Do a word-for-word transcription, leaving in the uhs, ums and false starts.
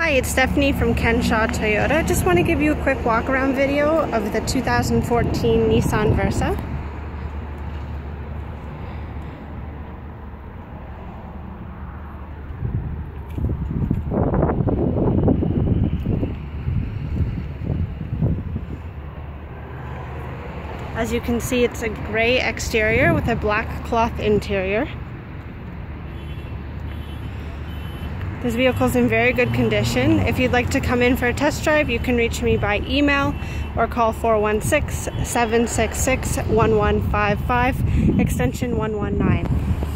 Hi, it's Stephanie from Kenshaw Toyota. Just want to give you a quick walk around video of the two thousand fourteen Nissan Versa. As you can see, it's a gray exterior with a black cloth interior. This vehicle is in very good condition. If you'd like to come in for a test drive, you can reach me by email or call four one six, seven six six, one one five five, extension one one nine.